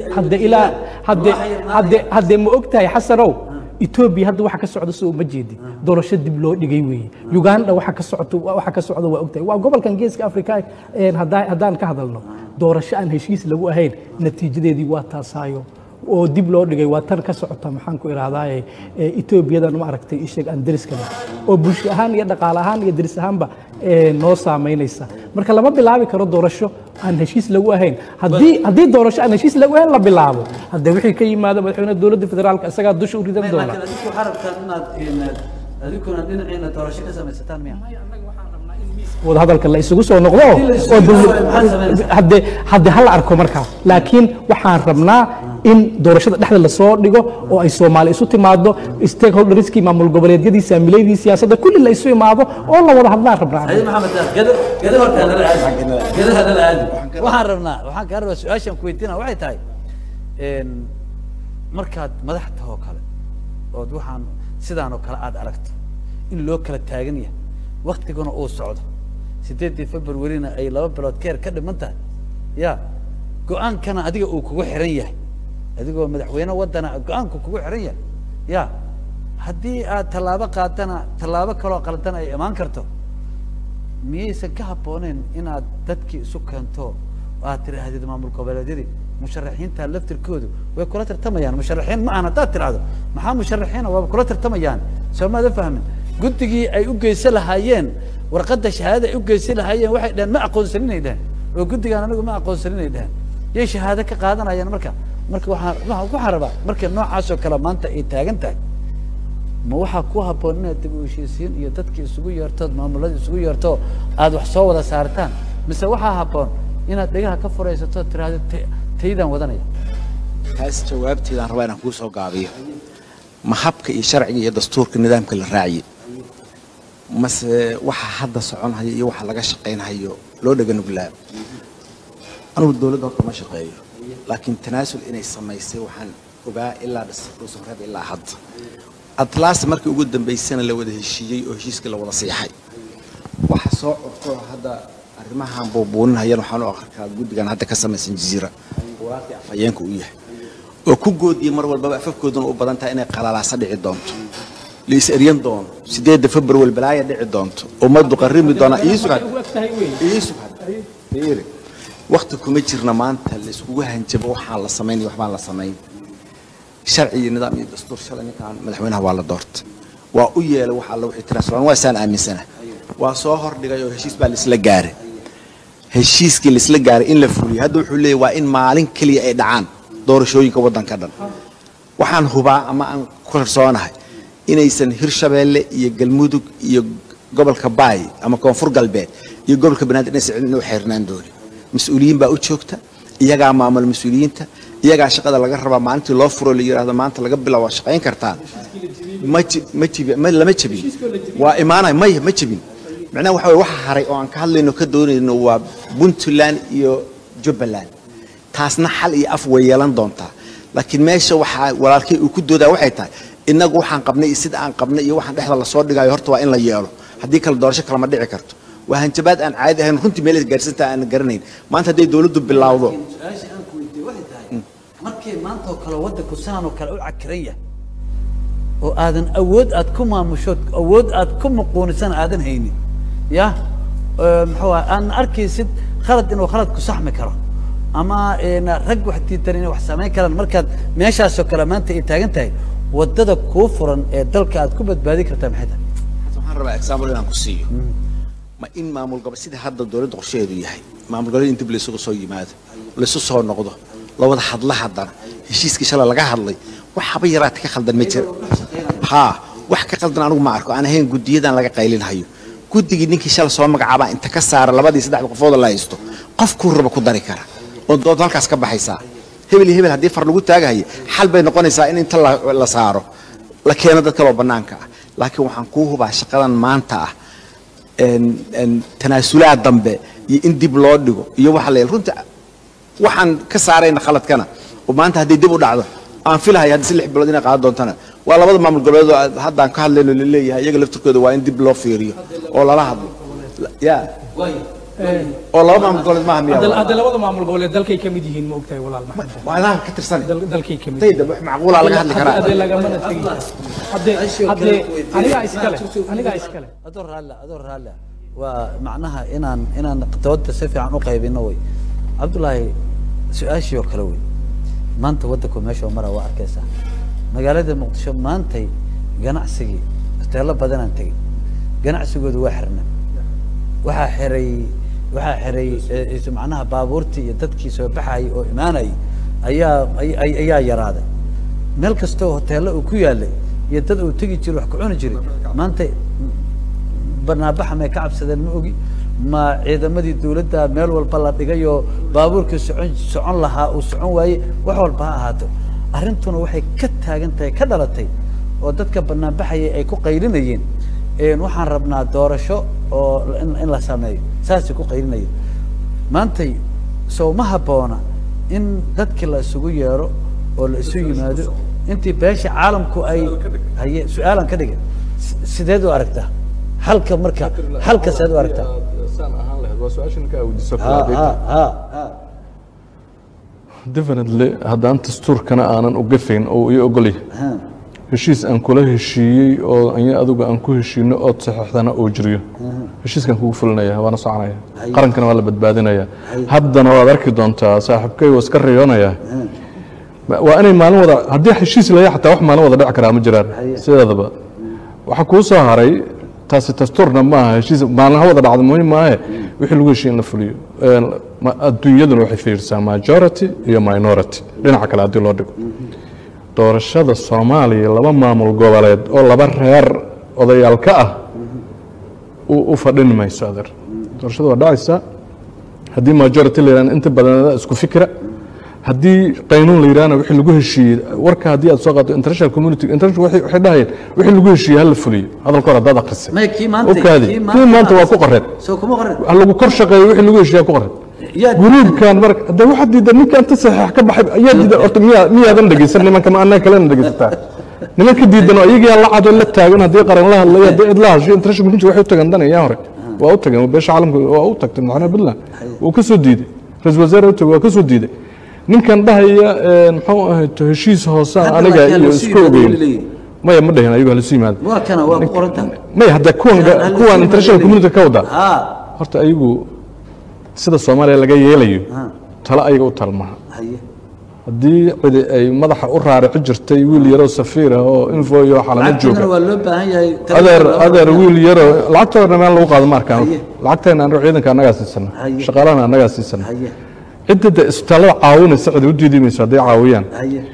hadda ma ogtahay xasanow Ethiopia hadda waxa ka socda soo ma jeedi doorasho dib loo dhigay weeye Uganda waxa ka socda waa ogtahay waa gobolkan Geeska Afrika haddaan ka hadalno doorasho aan heshiis lagu ahayn natiijadeedii waa taasaayo oo dib loo dhigay waa tan ka socota maxaan ku iraahdaa Ethiopiadan ma aragtay isheeg aan dariska oo bulsho ahaan iyo dhaqaale ahaan iyo daris ahaanba noo saameynaysa marka lama bilaabi karo doorasho aan heshiis lagu ahayn haddii doorasho aan heshiis lagu ahayn la bilaabo hadda wixii ka yimaado madaxweynaha dowladda federaalka isaga dusha u ridan doona adikuna dhinaciina doorasho ka samaysataan miya wada hadalka la isugu soo noqdo oo hadda hal arko markaa laakiin waxaan rabnaa in doorashada dhexda la soo dhigo oo ay Soomaali isu timaado stakeholderskii maamul goboleedyadii saamileydii siyaasadda kulli la isu imaado oo la wada hadlaan rabnaa waxaan rabnaa waxaan ka rabaa su'aashan ku weydiinaa waxay tahay markaad madaxda oo kale oo waxaan sidaan oo kale aad aragto in loo kala taagan yahay waqtiguna uu socdo 8 February-na ay 2 bilood keer ka dhiman tahay ya go'aankana adiga uu kugu xiran yahay adigoo madaxweyne wadana go'aanku kugu xiran yahay ya haddii aad tallaabo qaatana tallaabo kale oo qaldan ay imaan karto miyaysan ka habboonayn inaad dadkii isu keento oo aad tiraahdo maamul goboleedyadii musharaxiinta laftirkoodu way kula tartamayaan musharaxiin ma aha haddaad tiraahdo maxaa musharaxiina waa kula tartamayaan soo ma fahmin guddigii ay u geysan lahaayeen warqadda shahaadada ay u geysan lahaayeen waxay dhaheen ma aqoonsaninayaan oo guddigan anigu ma aqoonsaninayaan yay shahaado ka qaadanayaan marka waxaan rabaa marka noocaas oo kale maanta ay taagan tahay ma waxaa ku habboon inaad dib u heshiisiin iyo dadkii isugu yeertood maamulada isugu yeerto aad wax soo wada saartaan mise waxaa habboon inaad dhegaha ka furaysato tiraahdo taydaan wadanaya taas jawaabteedaan rabaa inaan kuu soo gaabiyo ma habka iyo sharciga iyo dastuurka nidaamka la raaciyay mase waxa hadda soconaya iyo waxa laga shaqeynayo loo dhaga nuglaa anigu dawladda horta ma shaqeeyo laakiin tanaasul inay samaysay waxaan ogaa ilaa dhuusan reeb ilaa hadda atlaas markii ugu dambeysana la wada heshiiyey oo heshiiska la wada siixay waxa soo codto hadda arrimahan buubuuninayaan waxaan u akhrikaa guddigan hadda ka samaysan jasiira waraaqii afhayeenka u yahay oo ku goodiyay mar walbaba afafkooduna u badan tahay inay qalalaasa dhici doonto liis eryan doono 8 February balaaya dhici doonto ummaddu qarrimi doona iisugan waqti kuma jirna maanta la iskugu hanjabo waxa la sameeyay waxbaan la sameeyay sharci nidaam iyo dastuur shalay kan madaxweynaha waa la doortay waa u yeelay waxa la wixii transfer waa saan aaminsana waa soo hordhigay oo heshiis baa la isla gaaray heshiiskii la isla gaaray in la fuliyo hadda wuxuu leeyahay waa in maalin kaliya ay dhacaan doorashooyinka wadanka dhan waxaan hubaa ama aan ku qarsoonahay inaysan Hirshabeelle iyo Galmudug iyo gobolka Baay ama Koonfur Galbeed iyo gobolka Banaadir inay u xirnaan doonaan mas'uuliyiin baa u joogta iyaga maamul mas'uuliyiinta iyaga shaqada laga rabaa maalintii loo furo la yiraahdo maanta laga bilaabo shaqayn kartaa ma lama jabin waa imaanay ma jabin macnaheedu waxa haray oo aan ka hadlayno ka doonayno waa Puntland iyo Jubbaland taasna xal iyo af way yeelan doontaa laakiin meesha waxa walaalkay uu ku doodaa waxay tahay inagu waxaan qabnay sida aan qabnay iyo waxaan dhexda la soo dhigayo horta waa in la yeelo haddii kala doorasho kala ma dhici karto waa hanjabaad aan caadi ahayn runtii meel gaarsiinta aan garanayn maanta haday dawladdu bilowdo markay maanta oo kale wadanku sanad oo kale u cakiran yahay oo aadan awood aad ku maamusho awood aad ku muquunisan aadan haynin ya muxuu aan arkaysid khalad inuu khalad ku saxmi karo ama rag wax diidan inay wax sameyn karaan markaad meeshaas oo kale maanta ay taagan tahay wadada ku furan ee dalka aad ku badbaadi kartaa maxay tahay waxaan rabaa example inaan ku siiyo ma in maamul gobol sida hadda dawladda qorsheedu yahay maamul gobol inta bil isugu soo yimaado la isu soo noqdo la wada hadla hadana heshiiskii shalay laga hadlay waxba yaraad ka khaldan ma jiro ha wax ka khaldan anigu ma arko aan ahayn gudiyadan laga qaylinayo guddigii ninkii shalay soo magacaaba inta ka saara labadii saddex qofood la haysto qof ku raba ku dari kara oo dood halkaas ka baxaysa hebel haddii far lagu taagahay xal bay noqonaysaa in inta la saaro la keeno dadka loo banaanka laakiin waxaan ku hubaa shaqadan maanta ah tanaasulaad dambe iyo in dib loo dhigo iyo waxa la runta waxaan ka saarayna khaladkana oo maanta haddii dib u dhacdo aan filahay haddii 6 bilood inay qaadan doontana waa labada maamul goboleed hadda aan ka hadlayno leeyahay iyaga laftirkooda waa in dib loo fiiriyo oo lala hadlo ya oo laba maamul goboleed ma hamiya hadda labada maamul goboleed dalkay ka mid yihiin ma ogtahay walaal maxamed waa ka tirsan dalkay ka mid tayda wax macquul ah laga hadli karaa hadda laga mana tagi hadda aniga iskale adoo raala waa macnaha inaan doodda si fiican u qaybino way Abdullahi su'aashii oo kale way maanta wadanku meesha mara waa arkaysaa magaalada Muqdisho maantay ganacsigii hoteelo badan aan tagay ganacsigoodu waa xirnaa waxa xiray macnaha baabuurtii iyo dadkii soo baxay oo imaanay ayaa yaraaday meel kasta oo hoteelo uu ku yaalay iyo dad uu tagi jiray wax ku cuni jiray maanta barnaamijka ma ka cabsadeen ma ogi ma ciidamadii dawladda meel walba la dhigay oo baabuurkii socon lahaa uu socon waayay wax walba ha ahaato arrintuna waxay ka taagan tahay ka dhalatay oo dadka barnaamijka ay ku qaylinayeen waxaan rabnaa doorasho oo in la sameeyo saasi ku qaylinayeen maanta soo ma haboona in dadkii la isugu yeero oo la isu yimaado intii beesha caalamku ay su'aalan ka dhigay sideed u aragtaa halka marka halka sideed u aragtaa saan ahaan lahayd waa su'aashan ka awdiso definitely haddaan dastuurkana aanan u gafayn oo ii ogolay heshiis aan kula heshiiyey oo anya adigu aan ku heshiino oo saxaxdana oo jiriyo heshiiskan kugu fulinaya waana soconaya qarankana waa la badbaadinaya haddana waad arki doontaa saaxiibkay waa iska riyoonaya waa inay maalin wada haddii heshiis leeyahay xataa wax maalin wada dhici karaa ma jiraan sideedaba waxa kuu soo haray taasi dastuurna maaha heshiis maalin wada dhacdo muhiim maahe wixii lagu heshiin la fuliyo adduunyaduna waxay fiirsaa majority iyo minority dhinaca kale haddii loo dhigo doorashada Soomaaliya laba maamul goboleed oo laba reer odayaal ka ah u fadhin mayso adeer doorashada waa dhacaysa haddii majority leeyahay inta badan isku fikra haddii qaynuun la yiraahdo wixii lagu heshiiyay warka haddii aad soo qaato international community international waxay dhahayeen wixii lagu heshiiyay hal fuliyo hadalka hore dad akhrisay ma kii maanta waa ku qoreed soo kuma qoreed lagu kor shaqeeyo wixii lagu heshiiyay ku qoreed جروب كان مرك ده واحد يدا نك أنت صحيح كبحب يدا أرت مية ذن دقيس إنما كمان أنا كلام دقيس تاع نما كدي دنا يجي الله عدو الله تاجون هدي قرن الله الله يدي الله شيء أنت رشوا كنت واحد تجندنا يا هرك وأوتك بيش عالم وأوتك معنا بالله وكسر ديدي رئيس وزراء أوتك وكسر ديدي نمكن ده هي نحو تهشيس هوسا أنا جاي سكوبين ما يمده هنا يقول لسيم هذا ما كان وقرنته ما هذا كون أنت رشوا كمية كودا هرت أيجو سيد الصومالي اللي جاي يليو تلا أيجو تلمه هدي أي مدح أورا حجرتي ويل يرو سفيرة أو إنفو يو على نجوكا أدر ويل يرو لعكتور نما لو قاد ماركان لعكتنا نروح إذا كان نجاس السنة شغالنا نجاس السنة عدة استطلاع عاون السعد ودي دي من سعودية عاويان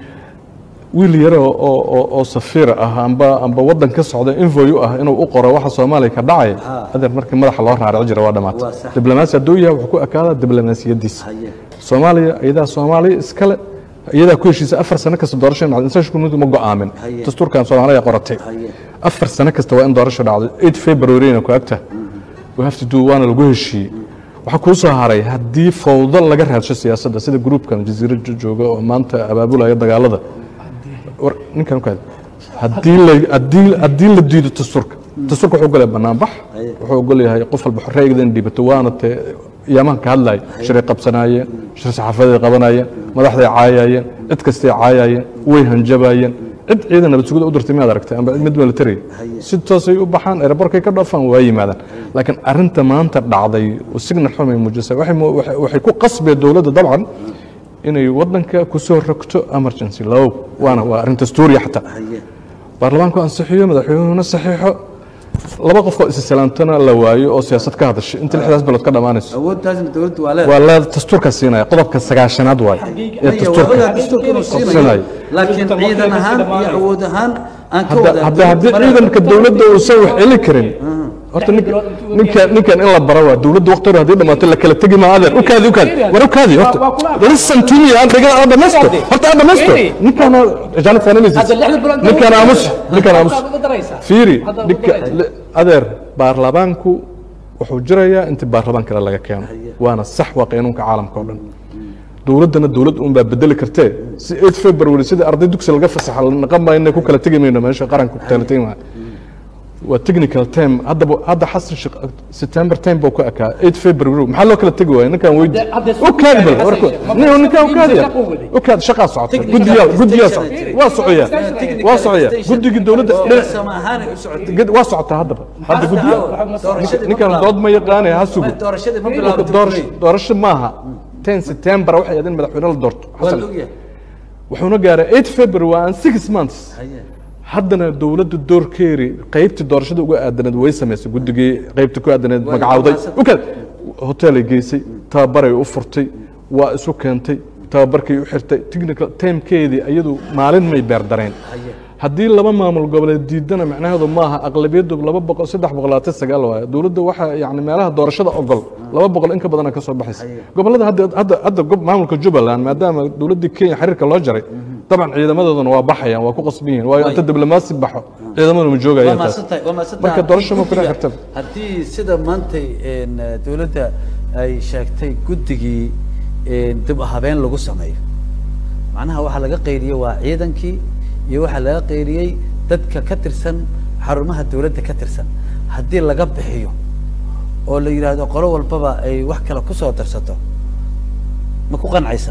ويل يرو أو سفيرة أم بودن كسعودة إنفو يو إنه أقرأ واحد صومالي كداعي أدر مركب مدح الله على عجرة وادمات دبلوماسية دوية وحقوق أكاد دبلوماسية ديس صوماليا إذا صومالي إسكال إذا كل شيء أفر سنة كسر دارشين على الإنسان شكون مدة مجا آمن تستور كان صوماليا قرتين أفر سنة كسر وين دارشين على 8 فبراير كوابته we have to do one الجوه الشيء وحكوسها هاي هدي فوضى الله جرها شو السياسة ده سيد جروب كان جزيرة جوجا ومانت أبابولا يدا قال ده نكمل كذا هدي اللي بدي التستور حقوق له بنابح وحقوق له هاي قفل بحرية جدا دي بتوانة يامان كهلاي شري قبسنايا شري صحافة قبنايا مدحضي عايايا اتكستي عايايا ويهن جبايا عد عيدنا بتسوق قدرتي ما دركت مد ملتري ستة سي وبحان ايربوركي كدفان واي ماذا لكن ارنت ما انت دعدي والسجن الحكومي المجلسه waxay ku qasbay dawladda dabcan inay wadanka ku soo rogto emergency law waana waa arinta story xataa baarlamaanku ansixiyo madaxweynuhuna saxiixo laba qof oo isalaantana la waayo oo siyaasad ka hadashay inta lixdaas balad ka dhamaanayso awoodtaasna dawladdu waa la dastuurka siinaya qodobka 9aad waay ee dastuurka siinaya laakiin ciidan ahaan iyo awood ahaan aan ka wada hadda ciidanka dawladda uu soo wax celi karin horta ninkan in la baro waa dawladda waqti hore hadii dhamaato la kala tagi ma adeer u kaadi horta listen to me aan dhaga dhamasto horta dhamasto ninkan jana fanalisis ninkan aamus fiiri adeer baarlamaanku wuxuu jirayaa inta baarlamaanka laga keeno waana sax waa qaanuunka caalamka oo dhan dawladana dawlad uun baa bedeli kartee si 8 February sida arday dugsi laga fasaxay naqama inay ku kala tagayeen meesha qaranku ku talatay وتكنيكال تايم هذا حصر سبتمبر تايم بوكو اكا 8 فبراير ما لو كلا تغوي نكان ويد وكاذب نكان وكاذب شقه صعد قديا واسعيه قدي الدوله سماهانه سعود واسعته هذا قديا نكان ضد ما يقاني هاسوق دورش ماها 10 سبتمبر waxay adin madaxweynaha la doorto wuxuuna gaaray 8 فبراير 6 months haddana dawladdu doorkeeri qaybtii doorashada uga aadanayd way sameysay guddigii qaybtii ku aadanayd magacawday hotel ay geysay tababaray u furtay waa isu keentay tababarkii u xirtay technical timekeedii ayadu maalin may beer dareen haddii laba maamul goboleed diidana macnaheedu maaha aqlabiyadu 339 waaye dawladda waxa yani meelaha doorashada ogol 200 in ka badan ka soo baxaysa gobolada hadda maamulka Jubbaland maadaama dawladda Kenya xiriirka loo jaray طبعا ciidamadooduna waa baxayaan waa ku qasbiyin waayo inta diblomaasi baxo ciidamadu ma joogayaan marka doorasho ma kula xirtay hadii sida maanta dawladda ay sheegtay guddigii dib habeen lagu sameeyo macnaha waxa laga qeyriyay waa ciidankii iyo waxa laga qeyriyay dadka ka tirsan xarumaha dawladda ka tirsan hadii laga bixiyo oo la yiraahdo qolo walbaba ay wax kala ku soo darsato ma ku qancaysa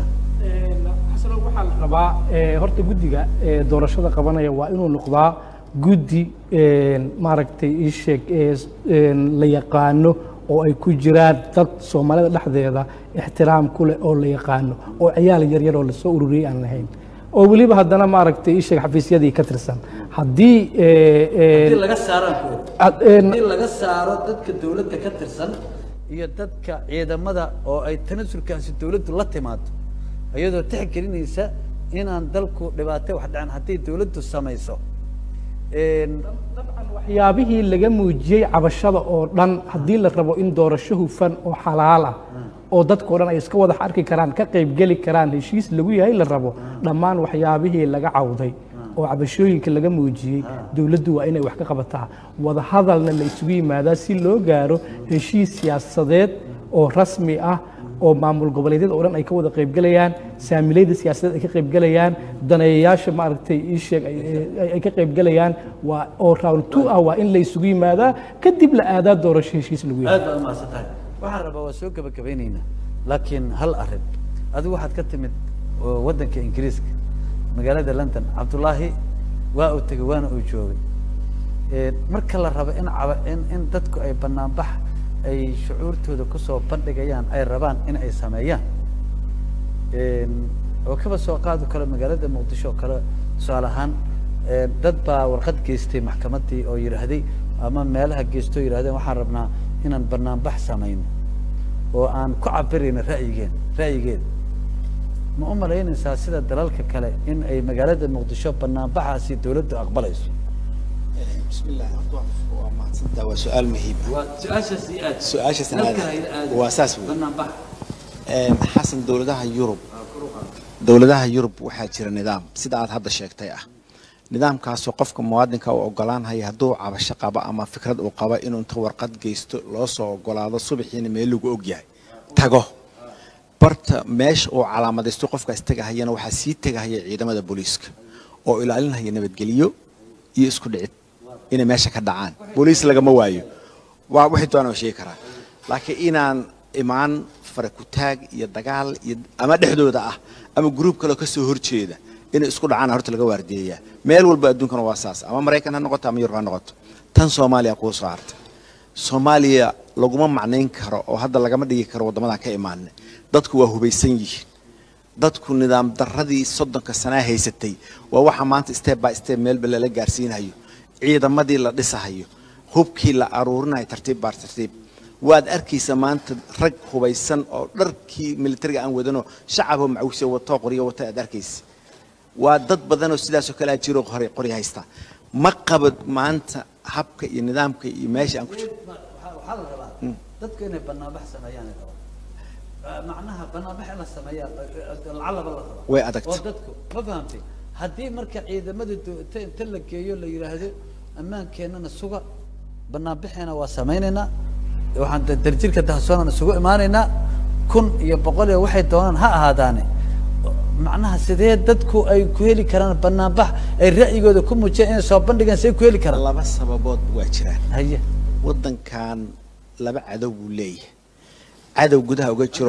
rabaa horta guddiga doorashada qabanaya waa inuu noqdaa guddi maaragtay ii sheeg la yaqaano oo ay ku jiraan dad Soomaalida dhexdeeda ixtiraam ku leh oo la yaqaano oo ciyaal yar yar oo la soo ururiyay aan lahayn oo waliba haddana maaragtay ii sheeg xafiisyadii ka tirsan haddii laga saaro dadka dawladda ka tirsan iyo dadka ciidamada oo ay tanasulkaasi dawladdu la timaado ayadoo tixgelinaysa inaan dalku dhibaato wax dhacan hadii dawladdu samayso dabcan waxyaabihii laga muujiyay cabashada oo dhan hadii la rabo in doorasho hufan oo xalaal ah oo dadka oo dhan ay iska wada arki karaan ka qayb gali karaan heshiis lagu yahay la rabo dhammaan waxyaabihii laga cawday oo cabashooyinka laga muujiyay dawladdu waa inay wax ka qabataa wada hadalna la isugu yimaadaa si loo gaaro heshiis siyaasadeed oo rasmi ah oo maamul goboleedyada oo dhan ay ka wada qaybgalayaan saamilayda siyaasadeed ay ka qaybgalayaan daneeyayaasha maaragtay ii sheeg ay ka qaybgalayaan waa oo round 2 ah waa in la isugu yimaadaa kadib la aadaa doorasho heshiis lagu yahay aad baa umahadsantahay waxaan rabaa waa soo gabagabaynaynaa laakiin hal arrin adigu waxaad ka timid waddanka ingiriiska magaalada london cabdullaahi waa uu tegey waana uu joogay marka la rabo in dadku ay banaanbax ay shucuurtooda kusoo bandhigayaan ay rabaan in ay sameeyaan oo kaba soo qaado kale magaalada muqdisho oo kale tusaale ahaan dad baa warqad geystay maxkamaddii oo yidhaahday ama meelaha geystoo yidhahdeen waxaan rabnaa inaan banaanbax samayno oo aan ku cabirayno ra'yigeeda ma u malaynaysaa sida dalalka kale in ay magaalada muqdisho banaanbaxaasi dawladdu aqbalayso بسم الله ما تصدق وسؤال مهيب سؤال واساس حسن دولتها يوروب waxaa jira nidaam sida aad hadda sheegtay ah nidaamkaas oo qofka muwaadinka uu ogolaanaya haduu cabasho qaba ama fikrad uu qaba inuu inta warqad geysto loo soo ogolaado subaxiina meel lagu og yahay tago barta meesha oo calaamadaysto qofkaas tagayana waxa sii tagaya ciidamada booliiska oo ilaalinaya nabadgeliyo iyo isku dhicid in meesha ka dhacaan booliis lagama waayo waa wixii doonaa sheegi karaa laakiin inaan imaan farakutaag iyo dagaal iyo ama dhexdooda ah ama group kale ka soo horjeeda in isku dhacaan horta laga waardiyeeyaa meel walba adduunkana waa saas ama Mareykan ha noqoto ama Yurub ha noqoto tan Soomaaliya ku soo hartay Soomaaliya laguma macnayn karo oo hadda lagama dhigi karo wadamada ka imaanay dadku waa hubaysan yihiin dadku nidaam darradii 30 sano haysatay waa waxa maanta step by step meel bal la gaarsiinayo ciidamadii la dhisahayo hubkii la aruurinayo tartiib waad arkaysa maanta rag hubaysan oo dharkii militariga aan wadano shacab oo macawsi wato qoriyo wata aad arkaysa waa dad badan oo sidaas oo kale jiro qori haysta ma qabad maanta habka iyo nidaamka iyo meesha aan ku jiro waxa la rabaa dadku inay banaanbax sameeyaan macnaha banaanbax la sameeyaa lacalaba la rabaa way adagtay oo dadku ma fahamtay haddii marka ciidamada inta la geeyo la yiraahdo ammaankeenana suga banaanbaxeena waa samaynaynaa waxaan darjirka dahsoonana isugu imaanaynaa 100 iyo 100 waxay doonaan ha ahaadaane macnaha sidee dadku ay ku heli karaan banaanbax ay ra'yigooda ku muujiyaan inay soo bandhigaan say ku heli karaan laba sababood waa jiraan haye waddankan laba cadow uu leeyahay cadow gudaha uga jiro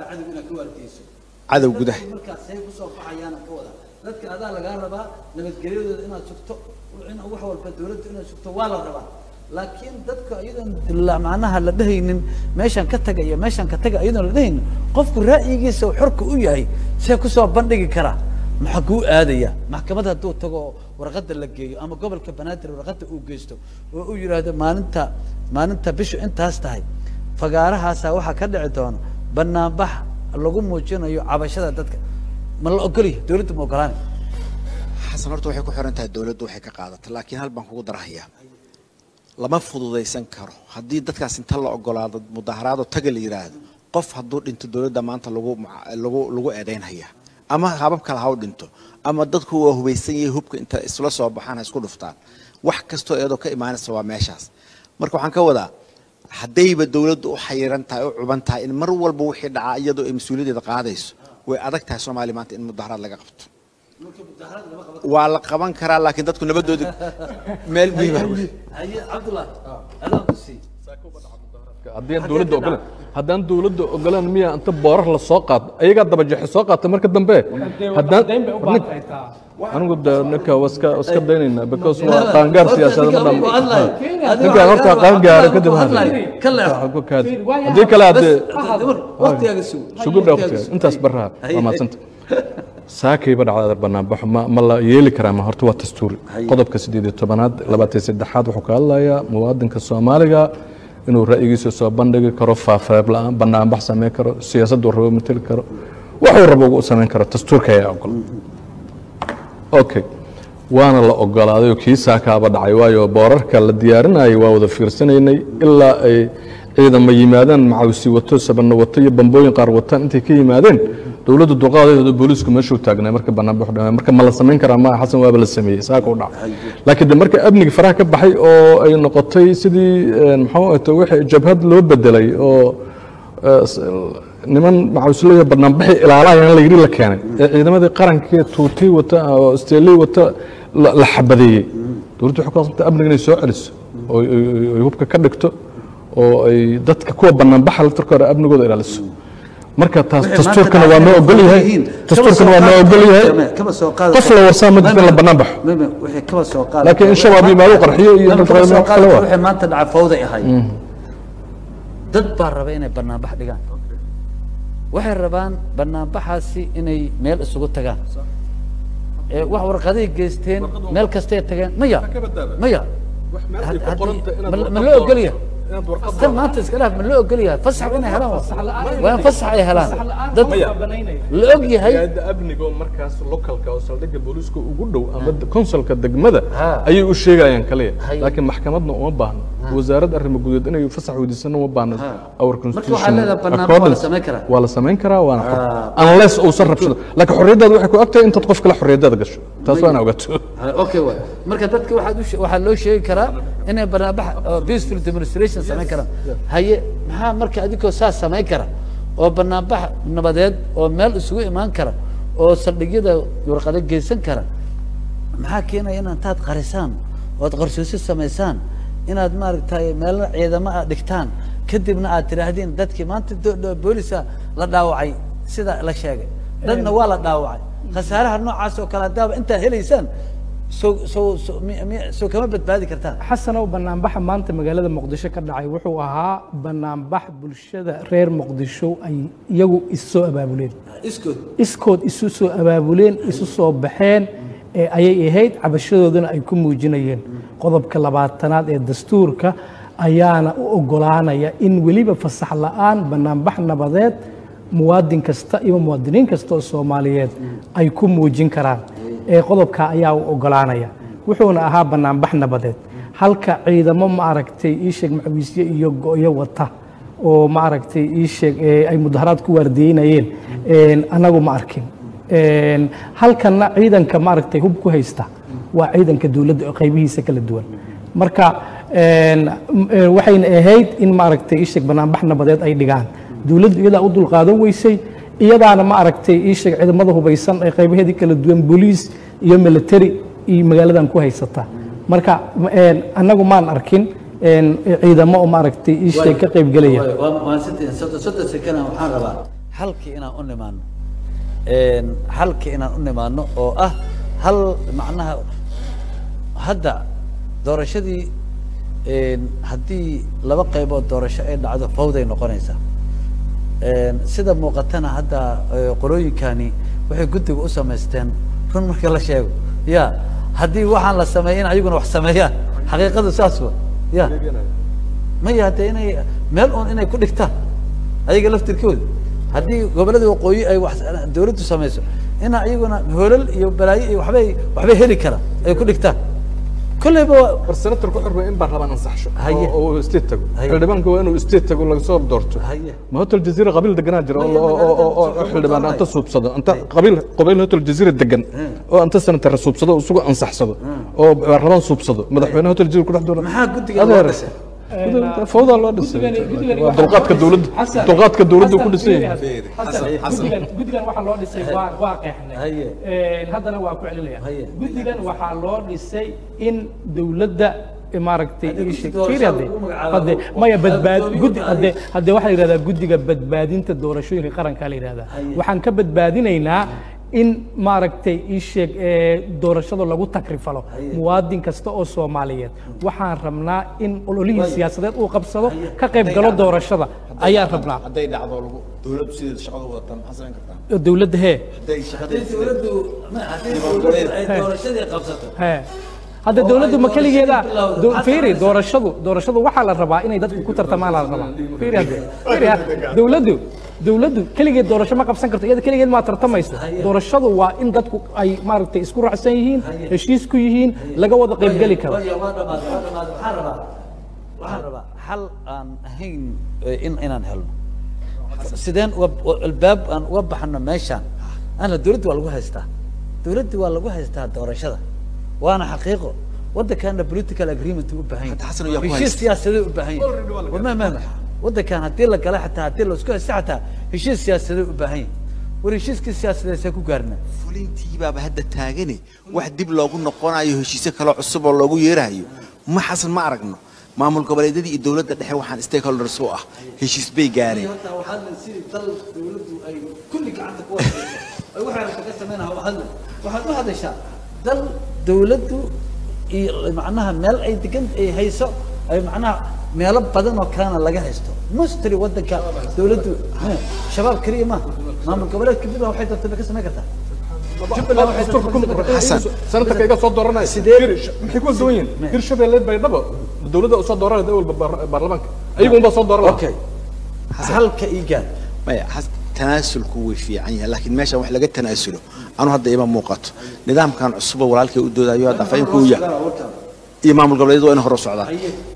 cadow gudaha markaas ay ku soo baxayaan ka wada dadka adaa laga rabaa nabadgelyadooda inaad sugto in wax walba dawladdu inaad sugto waa la rabaa laakiin dadka ayadoon macnaha la dhahaynin meeshan ka tagay ayadoon la dhahaynin qofku ra'yigiisa uu xorka u yahay see ku soo bandhigi karaa maxaa kuu aadaya maxkamadda hadduu tago warqadda la geeyo ama gobolka banaadir warqadda uu geysto oo uu yidhaahdo maalinta bishu intaas tahay fagaarahaasa waxaa ka dhici doona banaanbax lagu muujinayo cabashada dadka ma la ogolyahay dawladdu ma ogolaan xasan horta waxay ku xiran tahay dawladdu waxay ka qaadataa laakiin hal baan kugu darahayaa lama fududaysan karo haddii dadkaas inta la ogolaado mudaharaado taga la yiraahdo qof hadduu dhinto dawladda maanta lagu eedeynaya ama habab kale ha u dhinto ama dadku waa hubaysan yihiin hubka inta isla soo baxaan isku dhuftaan wax kasto iyadoo ka imaanaysa waa meeshaas marka waxaan ka wadaa haddayba dawladdu u xayiran tahay u cuban tahay in mar walba wixii dhaca iyadoo ay mas'uuliyadeeda qaadayso way adag tahay Soomaaliya maanta in mudaharaad laga qabto waa la qaban karaa laakiin dadku nabadooda meel muhiim ah haye Cabdullah adan ku sii haddaan dawladda ogolaan miya inta boorar la soo qaado ayagaa dabajaxi soo qaata marka dambe anigu ninka waska daynaynaa because waa qaangaar siyaasadeed ma ninka horta qaangaar kadib haddii kale waqtiga sugu dhaafta intaas baraha waa maadsanta saakayba dhacda banaanbax ma la yeeli karaa ma horta waa dastuuri qodobka 18aad 23aad wuxuu ka hadlayaa muwaadinka Soomaaliga inuu ra'yigiisa soo bandhigi karo faafreeb la'aan banaanbax sameyn karo siyaasaddu rabo matali karo wuxuu rabo uu sameyn karo dastuurka ayaa ogol okay waana la ogolaaday kii saakaaba dhacay waayo boorarka la diyaarinayay waa wada fiirsanaynay ilaa ay ciidamo yimaadaan macawsi wato sabana wato iyo bambooyin qaar wataan intay ka yimaadeen dawladdu duqaadeeda booliisku meeshuu taagnaa marka banaanbax dhameeyay marka ma la sameyn karaa ma xasan waaba la sameeyay saaka u dhacay laakiin marka amniga faraha ka baxay oo ay noqotay sidii maxaa wixii jabhad loo bedelay oo niman macawislaya barnaamijyo ilaalaya la yiri la keenay ciidamadii qaranka tuuti wata oo isteeli wata la xabadeeyay dowladdu waxay ku qasabtay amniga inay soo celiso oo ay hubka ka dhigto oo ay dadka kuwa barnaamijka la tarkaro amnigooda ilaaliso marka dastuurkana waa noo ogol yahay dastuurkana waa noo ogol yahay qof la warsaa ma jirto la barnaamij wixii kaba soo qaad laakiin in shabaab yimaado qarxiyo iyo wixii maanta dhaca fawday ahay dad baa raba inay barnaamij dhigaan waxay rabaan barnaamijkaasi inay meel isugu tagaan wax warqaday geysteen meel kastay tageen maya ma loo ogol yahay tan maanta iska dhaaf ma loo ogol yahay fasax inay helaan waa fasax ay helaan dad la og yahay amniga markaas localka oo saldhigga booliska ugu dhow ama consulka degmada ayay u sheegayaan kaliya laakiin maxkamadna uma baahno wasaaradda arrimaha gudaha inay fasax weydiisano uma baahno our constitution waa la samayn karaa waana unless uu sarrabsado laakiin xorriyadaada waxay ku agtahay intaad qof kale xorriyadaada gasho taas waa ina ogaato okay waay marka dadka waxaa loo sheegi karaa inay barnaamij peaceful demonstration samayn karaan haye maxaa marka adigoo saas samayn kara oo barnaamij nabadeed oo meel isugu imaan kara oo saldhigyada warqado geysan kara maxaa keenaya in intaad qarisaan ood qorshoosi samaysaan inaad maaragtay meel ciidamo ah dhigtaan kadibna aad tiraahdeen dadkii maanta booliska la dhaawacay sida la sheegay dadna waa la dhaawacay khasaaraha noocaas oo kale hadaaba intaad helaysaan soo kama badbaadi kartaan xasanow banaanbaxa maanta magaalada muqdisho ka dhacay wuxuu ahaa banaanbax bulshada reer muqdisho ay iyagu isoo abaabuleen iskood isu soo abaabuleen isu soo baxeen ayay ahayd cabashadoodana ay ku muujinayeen qodobka 20aad ee dastuurka ayaana u ogolaanaya in weliba fasax la'aan banaanbax nabadeed muwaadin kasta iyo muwaadiniin kasta oo Soomaaliyeed ay ku muujin karaan qodobka ayaa u ogolaanaya wuxuuna ahaa banaanbax nabadeed halka ciidamo ma aragtay ii sheeg macawiisyo iyo go'yo wata oo ma aragtay ii sheeg ay mudaharaad ku waardiinayeen anagu ma arkin halkana ciidanka ma aragtay hub ku haysta waa ciidanka dawladda oo qaybihiisa kala duwan marka waxayna ahayd in ma aragtay ii sheeg banaanbax nabadeed ay dhigaan dawladdu iyada u dul qaadan weysay iyadaana ma aragtay ii sheeg ciidamada hubaysan ay qaybaheedii kala duwan booliis iyo military iyo magaaladan ku haysata marka anagu maan arkin ciidamo oo ma aragtay ii sheeg ka qayb galaya waan saddex sekana waxaan rabaa halkii inaan u nimaano halkii inaan u nimaano oo ah hal macnaha hadda doorashadii haddii laba qaybood doorasho ay dhacdo fawday noqonaysaa sida muuqatana hadda qolooyinkani waxay guddiga u samaysteen run marka la sheego ya haddii waxaan la sameeyin ayaguna wax sameeyaan xaqiiqadu saas wa ya maya hadda inay meel un inay ku dhigtaan ayaga laftirkooda haddii gobollada waqooyi ay wax dawladdu samayso ina ayaguna hoolal iyo balaayo iyo waxbay heli karaan ay ku dhigtaan كله بوا السنتر كحر إن برا ما نصحش أو استيتجو الحلبان كوا إنه استيتجو ولا صار دورته ما هو الجزيرة قبيل دجناجر أو الحلبان أنت صوب صدا أنت قبيل هو الجزيرة الدجن أو أنت السنتر صوب صدا وسوق أنصح صدا أو برا صوب صدا ما دحين هو الجزيرة كل حد ما قد هذا فوضى الله بس طلقات كدولد طلقات كدولد وكل شيء قدينا waxaa loo dhisay waa qeexnay hadana waa ku celinaya gudigan waxaa loo dhisay in dawladda imaaragtay ii sheegtay maya badbaad gudi hadda waxa la yiraahdaa gudiga badbaadinta doorashooyinka qaranka la yiraahdaa waxaan ka badbaadinaynaa in maaragtay ii sheeg doorashada lagu takrifalo muwaadin kasta oo Soomaaliyeed waxaan rabnaa in ololihii siyaasadeed uu qabsado ka qayb galo doorashada ayaa rabnaa haday dhacdo dawladdu sidii shaqada u wadato maxaa sameyn kartaa dawladda haday dawladdu ma haday doorashada qabsato hadda dawladdu ma kaligeeda fiiri doorashadu waxa la rabaa inay dadku ku tartamaan la rabaa fiiri dawladdu kaligeed doorasho ma qabsan karto iyada kaligeed ma tartamayso doorashadu waa in dadku ay maaragtay isku raacsan yihiin heshiis ku yihiin laga wada qayb gali karo waxaan rabaa hal aan ahayn inaan helno sideen albaab aan uga baxno meeshaan ana dawladdu waa lagu haystaa doorashada وانا حقيقه وده كان political agreement وباهين حسن ويا كويس هشيس سياسي وباهين وما وده كان هدي لك حتى هدي له اسكو ساعتها heshiis siyaasadeed u baahan yahay war heshiiskii siyaasadeed ku gaarna fulintii baaba hadda taagane wax dib loogu noqonayo heshiisyo kale cusub oo loogu yeerayo ma xasan ma aragno maamul goboleedyadii iyo dawladda dhexe waxaan stakeholders u ah heshiis bay gaareen waxaan sidii dal dawladdu ay kulli gacanta ku wadayso ay waxaan ka sameeynaha waxaan u hadashaa dal dawladdu iyo macnaha meel ay degan ay hayso ay macnaha meelo badan oo kalena laga haysto mustri wadanka dawladdu shabaab kaliya ma maamul goboleedka mid waxay dadka ka sameyn kartaa حسن سنتك إيجا صوت دورنا محيكون دوين غير شبه اللي بيضبط الدولة صوت دورنا دول برلمانك أيهم بصوت دورنا أوكي هل كإيجاد ما حسن تناسل قوي فيه يعني لكن ماشي واحد لقيت تناسله أنا هذا إمام موقت نظام كان عصبة ولالك ودود أيوة دفعين قوية إمام القبلة يدو إنه رسول الله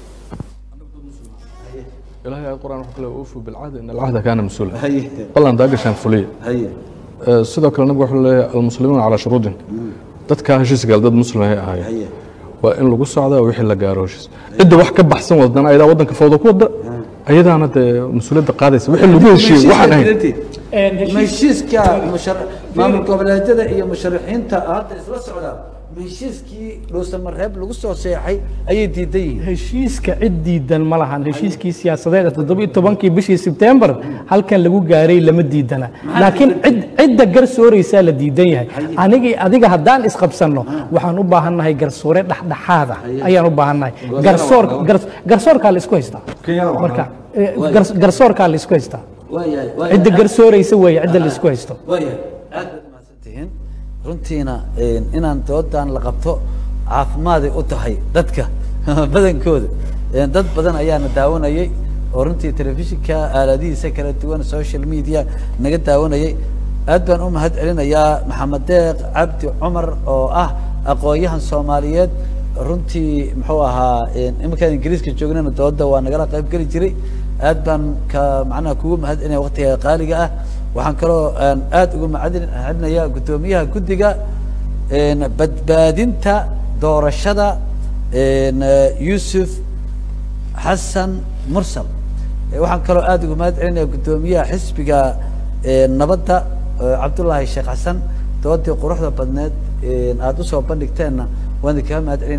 إلهي القرآن وحكله أوفوا بالعهد إن العهد كان مسؤولا والله أنت أقل شان فلية sidoo kale nabigu wuxuu leeyahay almuslimuuna calaa shuruudin dadka heshiis gal dad muslim ay ahaayeen waa in lagu socdaa wixii la gaaro heshiis cidda wax ka baxsan wadana ayada wadanka fawda ku wada ayadaana mas'uuliyadda qaadaysa wixii lagu heshiiyay waxaan ahayn heshiiska maamul goboleedyada iyo musharaxiinta hadda isla socdaan heshiiskii dhuusamareeb lagu soo seexay ayay diidan yihiin heshiiska cid diidan ma lahan heshiiskii siyaasadeed 17 bishii September halkan lagu gaaray lama diidana laakiin cidda garsooraysa la diidan yahay adiga haddaan isqabsano waxaan u baahanahay garsoore dhaxdhaxaad ah ayaan u baahanahay garsoorka la isku haystaa marka garsoorka la isku haystaa cidda garsooraysa way cidda la isku haysto aad maasantihiin runtiina inaan doodan la qabto caafimaad u tahay dadka badankooda dad badan ayaana daawanayay oo runtii telefishinka aaladihiisa kala duwan social media naga daawanayay aad baan u mahad celinayaa maxamed deeq cabdi cumar oo ah aqoonyahan Soomaaliyeed runtii muxuu ahaa iminka Ingiriiska joognana dooda waa nagala qayb gali jiray aad baan ka macnaha kugu mahad celinaya waqtiga qaaliga ah waxaan kaloo aad ugu mahadcelinayaa gudoomiyaha guddiga badbaadinta doorashada Yusuf Xasan Mursal waxaan kaloo aad ugu mahadcelinayaa gudoomiyaha xisbiga nabadda Cabdullaahi Sheekh Xasan doodii quruxda badneed aad u soo bandhigteenna waan ka mahadcelinayaa